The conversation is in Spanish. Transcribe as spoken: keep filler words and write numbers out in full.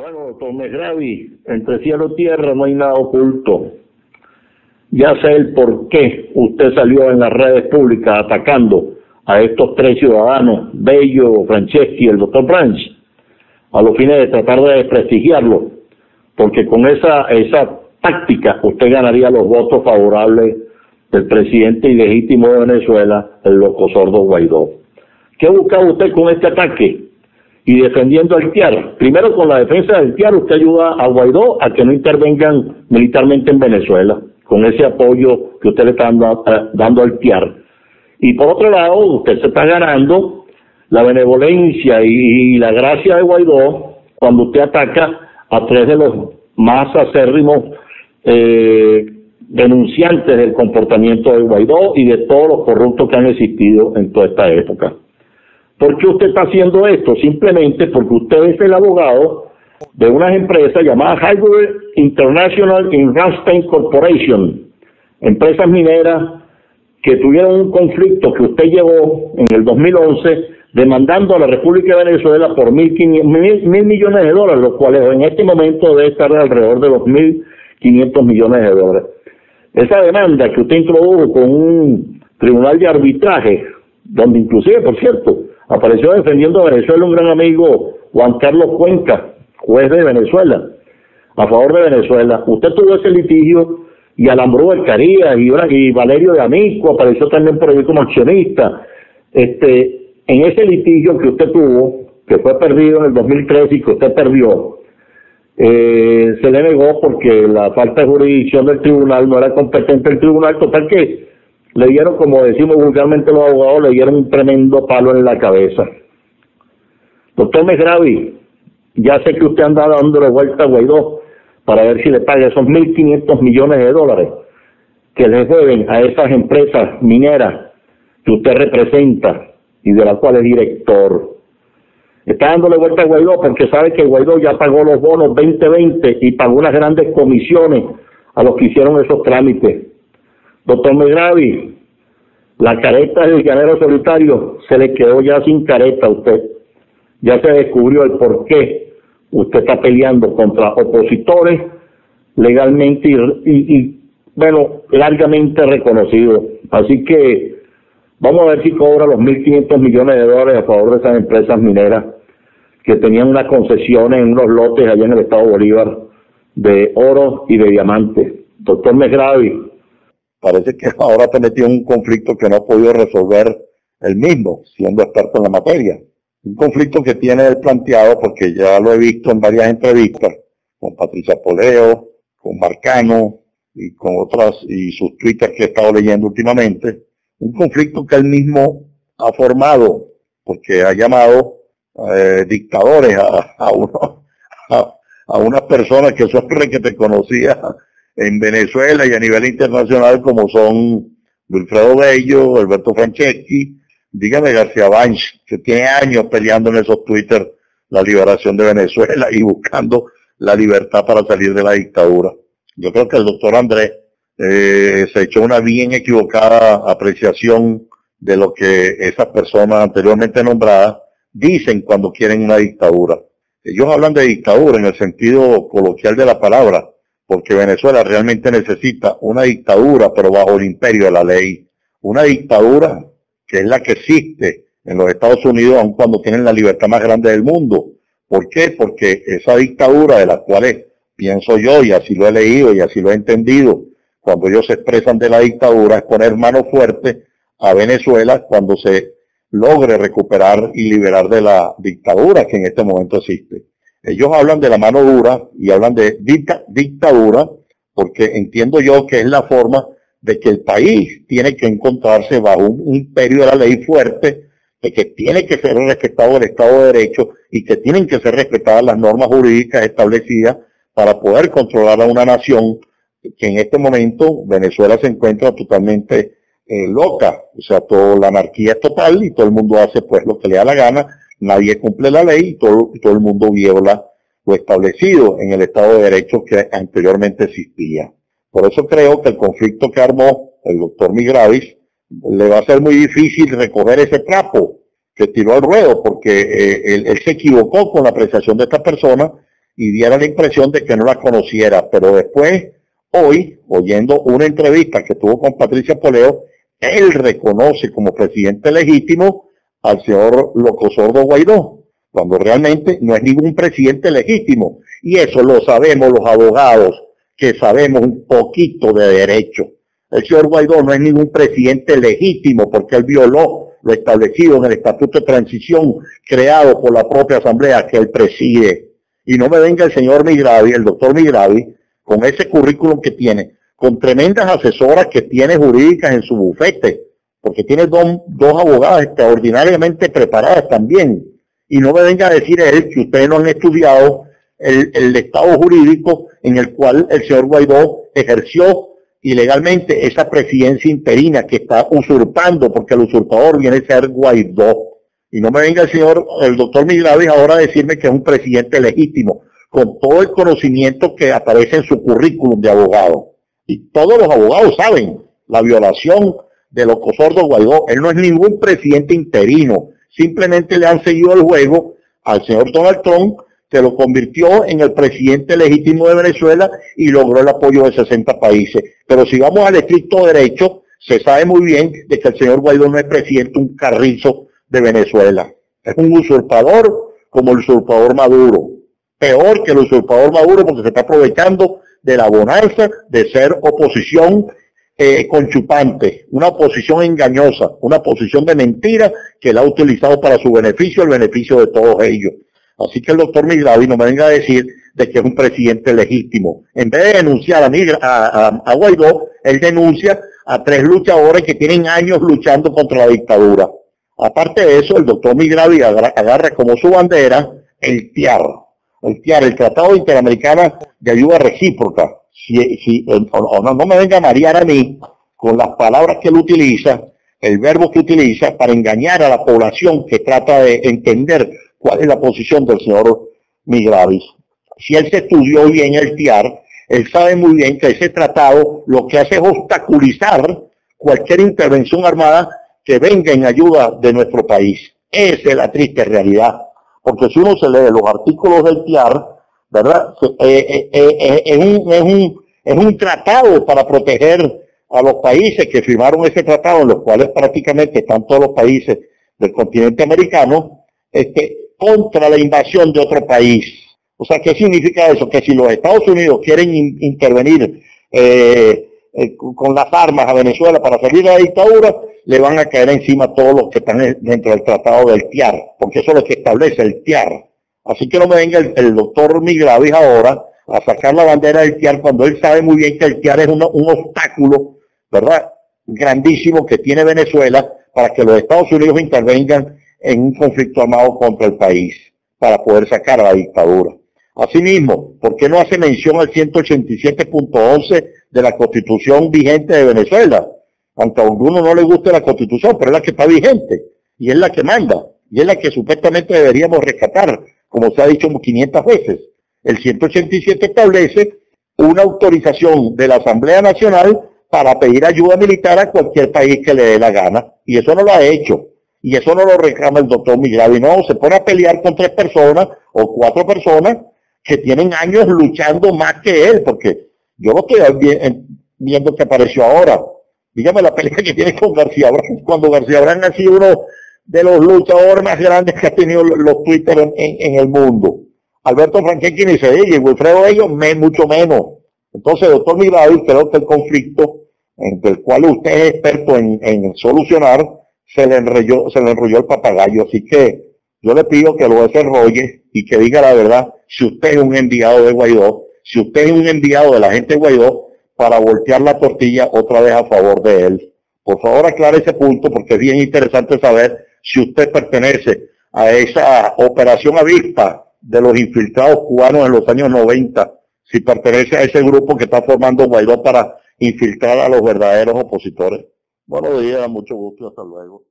Bueno, doctor Megravi, entre cielo y tierra no hay nada oculto. Ya sé el por qué usted salió en las redes públicas atacando a estos tres ciudadanos, Bello, Franceschi y el doctor Branch, a los fines de tratar de desprestigiarlo, porque con esa, esa táctica usted ganaría los votos favorables del presidente ilegítimo de Venezuela, el loco sordo Guaidó. ¿Qué buscaba usted con este ataque? Y defendiendo al T I A R. Primero, con la defensa del T I A R, usted ayuda a Guaidó a que no intervengan militarmente en Venezuela, con ese apoyo que usted le está dando, uh, dando al T I A R. Y por otro lado, usted se está ganando la benevolencia y, y la gracia de Guaidó cuando usted ataca a tres de los más acérrimos eh, denunciantes del comportamiento de Guaidó y de todos los corruptos que han existido en toda esta época. ¿Por qué usted está haciendo esto? Simplemente porque usted es el abogado de unas empresas llamadas Highway International Investment Corporation, empresas mineras que tuvieron un conflicto que usted llevó en el dos mil once demandando a la República de Venezuela por mil, mil, mil millones de dólares, los cuales en este momento debe estar alrededor de los mil quinientos millones de dólares. Esa demanda que usted introdujo con un tribunal de arbitraje, donde inclusive, por cierto, apareció defendiendo a Venezuela un gran amigo, Juan Carlos Cuenca, juez de Venezuela, a favor de Venezuela. Usted tuvo ese litigio y Alambrú del Carías y, y Valerio de Amisco apareció también por ahí como accionista. Este, en ese litigio que usted tuvo, que fue perdido en el dos mil trece y que usted perdió, eh, se le negó porque la falta de jurisdicción del tribunal, no era competente el tribunal, total que le dieron, como decimos vulgarmente los abogados, le dieron un tremendo palo en la cabeza. Doctor Megravi, ya sé que usted anda dándole vuelta a Guaidó para ver si le paga esos mil quinientos millones de dólares que le deben a esas empresas mineras que usted representa y de las cuales es director. Está dándole vuelta a Guaidó porque sabe que Guaidó ya pagó los bonos veinte veinte y pagó unas grandes comisiones a los que hicieron esos trámites. Doctor Megravi, la careta del llanero solitario se le quedó ya sin careta a usted. Ya se descubrió el por qué usted está peleando contra opositores legalmente y, y, y bueno, largamente reconocidos. Así que vamos a ver si cobra los mil quinientos millones de dólares a favor de esas empresas mineras que tenían unas concesiones en unos lotes allá en el estado Bolívar de oro y de diamantes. Doctor Megravi, parece que ahora te metió en un conflicto que no ha podido resolver él mismo, siendo experto en la materia. Un conflicto que tiene él planteado, porque ya lo he visto en varias entrevistas, con Patricia Poleo, con Marcano, y con otras, y sus twitters que he estado leyendo últimamente. Un conflicto que él mismo ha formado, porque ha llamado eh, dictadores a, a, uno, a, a unas personas que son que te conocía en Venezuela y a nivel internacional, como son Wilfredo Bello, Alberto Franceschi, dígame García Banch, que tiene años peleando en esos Twitter la liberación de Venezuela y buscando la libertad para salir de la dictadura. Yo creo que el doctor Andrés eh, se echó una bien equivocada apreciación de lo que esas personas anteriormente nombradas dicen cuando quieren una dictadura. Ellos hablan de dictadura en el sentido coloquial de la palabra, porque Venezuela realmente necesita una dictadura, pero bajo el imperio de la ley. Una dictadura que es la que existe en los Estados Unidos, aun cuando tienen la libertad más grande del mundo. ¿Por qué? Porque esa dictadura, de la cual pienso yo, y así lo he leído y así lo he entendido, cuando ellos se expresan de la dictadura, es poner mano fuerte a Venezuela cuando se logre recuperar y liberar de la dictadura que en este momento existe. Ellos hablan de la mano dura y hablan de dicta, dictadura, porque entiendo yo que es la forma de que el país tiene que encontrarse bajo un imperio de la ley fuerte, de que tiene que ser respetado el Estado de Derecho y que tienen que ser respetadas las normas jurídicas establecidas para poder controlar a una nación que en este momento Venezuela se encuentra totalmente eh, loca. O sea, toda la anarquía es total y todo el mundo hace pues lo que le da la gana, nadie cumple la ley y todo, todo el mundo viola lo establecido en el Estado de Derecho que anteriormente existía. Por eso creo que el conflicto que armó el doctor Megravi le va a ser muy difícil recoger ese trapo que tiró al ruedo, porque eh, él, él se equivocó con la apreciación de esta persona y diera la impresión de que no la conociera, pero después, hoy, oyendo una entrevista que tuvo con Patricia Poleo, él reconoce como presidente legítimo al señor Locosordo Guaidó, cuando realmente no es ningún presidente legítimo, y eso lo sabemos los abogados, que sabemos un poquito de derecho. El señor Guaidó no es ningún presidente legítimo porque él violó lo establecido en el Estatuto de Transición creado por la propia Asamblea que él preside. Y no me venga el señor Migravi, el doctor Migravi, con ese currículum que tiene, con tremendas asesoras que tiene jurídicas en su bufete, porque tiene dos, dos abogadas extraordinariamente preparadas también. Y no me venga a decir él que ustedes no han estudiado el, el estado jurídico en el cual el señor Guaidó ejerció ilegalmente esa presidencia interina que está usurpando, porque el usurpador viene a ser Guaidó. Y no me venga el señor, el doctor Migravi ahora a decirme que es un presidente legítimo, con todo el conocimiento que aparece en su currículum de abogado. Y todos los abogados saben la violación de Locosordo Guaidó. Él no es ningún presidente interino, simplemente le han seguido el juego al señor Donald Trump, que lo convirtió en el presidente legítimo de Venezuela y logró el apoyo de sesenta países. Pero si vamos al estricto derecho, se sabe muy bien de que el señor Guaidó no es presidente, un carrizo de Venezuela. Es un usurpador como el usurpador Maduro. Peor que el usurpador Maduro porque se está aprovechando de la bonanza de ser oposición eh, conchupante, una oposición engañosa, una oposición de mentira que la ha utilizado para su beneficio, el beneficio de todos ellos. Así que el doctor Migravi no me venga a decir de que es un presidente legítimo. En vez de denunciar a, Migra, a, a, a Guaidó, él denuncia a tres luchadores que tienen años luchando contra la dictadura. Aparte de eso, el doctor Migravi agarra, agarra como su bandera el T I A R. El T I A R, el Tratado Interamericano de Ayuda Recíproca. Si, si, o, o no, no me venga a marear a mí con las palabras que él utiliza, el verbo que utiliza para engañar a la población que trata de entender cuál es la posición del señor Migravi. Si él se estudió bien el T I A R, él sabe muy bien que ese tratado lo que hace es obstaculizar cualquier intervención armada que venga en ayuda de nuestro país. Esa es la triste realidad. Porque si uno se lee los artículos del T I A R, ¿verdad? Eh, eh, eh, es, un, es, un, es un tratado para proteger a los países que firmaron ese tratado, en los cuales prácticamente están todos los países del continente americano, este, contra la invasión de otro país. O sea, ¿qué significa eso? Que si los Estados Unidos quieren in, intervenir eh, eh, con las armas a Venezuela para salir de la dictadura, le van a caer encima todos los que están dentro del tratado del T I A R, porque eso es lo que establece el T I A R. Así que no me venga el, el doctor Migravi ahora a sacar la bandera del T I A R cuando él sabe muy bien que el T I A R es una, un obstáculo, ¿verdad?, grandísimo que tiene Venezuela para que los Estados Unidos intervengan en un conflicto armado contra el país, para poder sacar a la dictadura. Asimismo, ¿por qué no hace mención al ciento ochenta y siete punto once de la Constitución vigente de Venezuela? Aunque a alguno no le guste la Constitución, pero es la que está vigente, y es la que manda, y es la que supuestamente deberíamos rescatar, como se ha dicho quinientas veces. El ciento ochenta y siete establece una autorización de la Asamblea Nacional para pedir ayuda militar a cualquier país que le dé la gana, y eso no lo ha hecho. Y eso no lo reclama el doctor Migravi, no, se pone a pelear con tres personas o cuatro personas que tienen años luchando más que él, porque yo no estoy viendo que apareció ahora. Dígame la pelea que tiene con García Brán, cuando García Brán ha sido uno de los luchadores más grandes que ha tenido los Twitter en, en, en el mundo. Alberto Franquetti ni se diga, y Wilfredo ellos me, mucho menos. Entonces, doctor Migravi, creo que el conflicto, en el cual usted es experto en, en solucionar, se le enrolló, se le enrolló el papagayo. Así que yo le pido que lo desenrolle y que diga la verdad, si usted es un enviado de Guaidó, si usted es un enviado de la gente de Guaidó, para voltear la tortilla otra vez a favor de él. Por favor, aclare ese punto, porque es bien interesante saber si usted pertenece a esa operación avispa de los infiltrados cubanos en los años noventa, si pertenece a ese grupo que está formando Guaidó para infiltrar a los verdaderos opositores. Buenos días, mucho gusto y hasta luego.